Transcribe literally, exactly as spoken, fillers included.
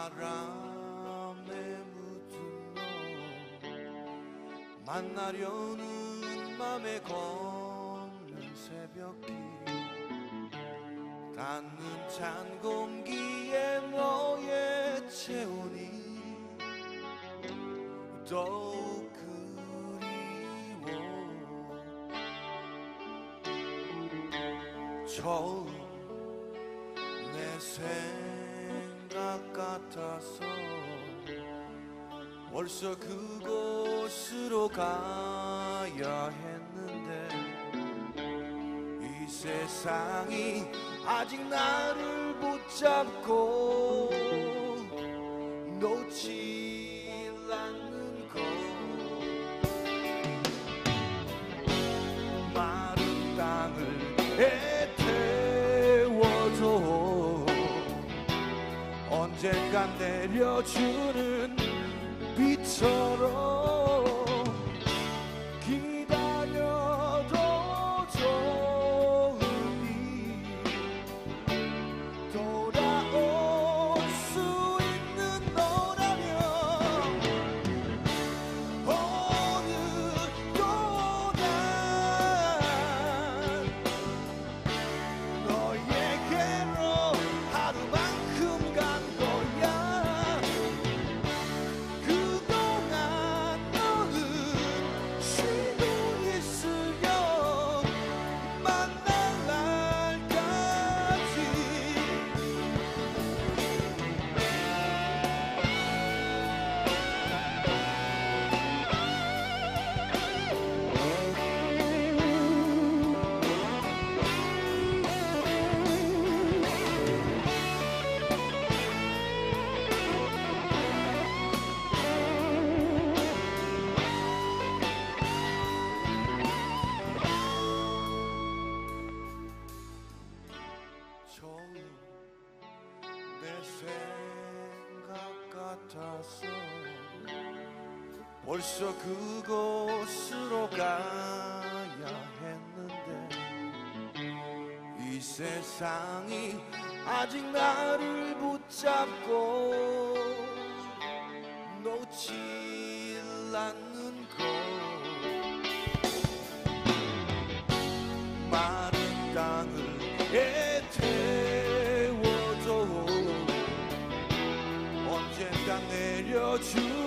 바람에 묻은 너 만나려는 맘에 걷는 새벽길 닿는 찬 공기에 너의 체온이 더욱 그리워 처음 내 생각 같아서 벌써 그곳으로 가야 했는데 이 세상이 아직 나를 붙잡고 놓질 않는 것 마른 땅을 애태워줘 언젠간 내려주는 비처럼 기다려도 좋으니 돌아올 수 있는 너라면 오늘도 난 너에게로 하루만큼 간 거야 그동안 너는 쉬고 있으려 만날 날까지 처음 내 생각 같아서 벌써 그곳으로 가야 했는데 이 세상이 아직 나를 붙잡고 놓질 않는 것 마른 땅을 애태워줘 언젠가 내려줄